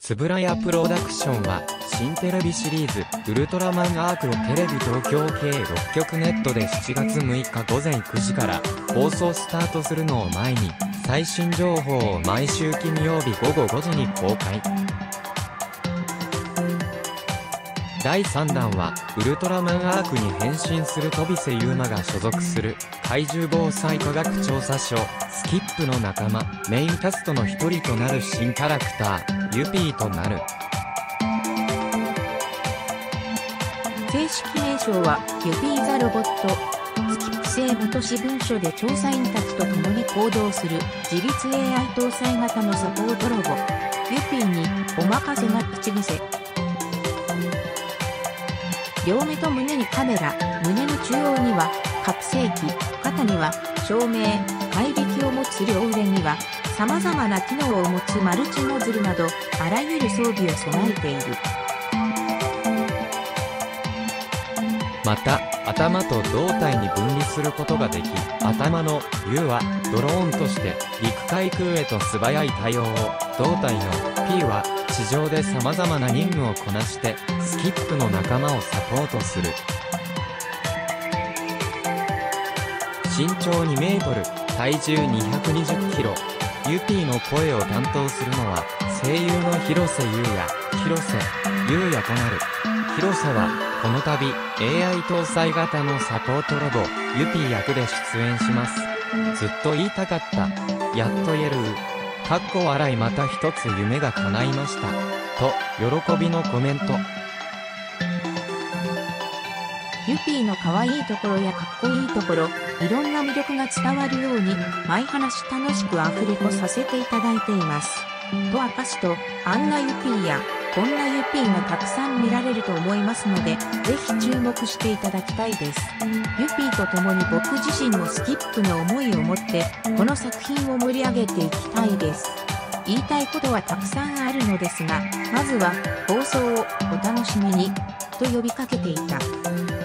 つぶらやプロダクションは、新テレビシリーズ、ウルトラマンアークをテレビ東京系6局ネットで7月6日午前9時から放送スタートするのを前に、最新情報を毎週金曜日午後5時に公開。第3弾は、ウルトラマンアークに変身する飛瀬優馬が所属する怪獣防災科学調査所、スキップの仲間、メインキャストの一人となる新キャラクター、ユピーとなる。 正式名称は、ユピーザロボット。スキップ性元支文書で調査員たちと共に行動する自律 AI 搭載型のサポートロボ。ユピーにお任せが口癖。両目と胸にカメラ、胸の中央には拡声器、肩には照明、怪力を持つ両腕には様々な機能を持つマルチノズルなどあらゆる装備を備えている。 また、頭と胴体に分離することができ、頭の U はドローンとして陸海空へと素早い対応を、胴体の P は地上で様々な任務をこなしてスキップの仲間をサポートする。身長2メートル、体重220キロ。ユピーの声を担当するのは声優の広瀬優也となる。広瀬はこの度 AI 搭載型のサポートロボユピー役で出演します。ずっと言いたかった。やっと言える。笑いまた一つ夢が叶いました。と、喜びのコメント。 ユピーの可愛いところやかっこいいところ、いろんな魅力が伝わるように、毎話楽しくアフレコさせていただいています。と明かすと、あんなユピーや、こんなユピーがたくさん見られると思いますので、ぜひ注目していただきたいです。ユピーと共に僕自身もスキップの思いを持って、この作品を盛り上げていきたいです。言いたいことはたくさんあるのですが、まずは放送をお楽しみに、と呼びかけていた。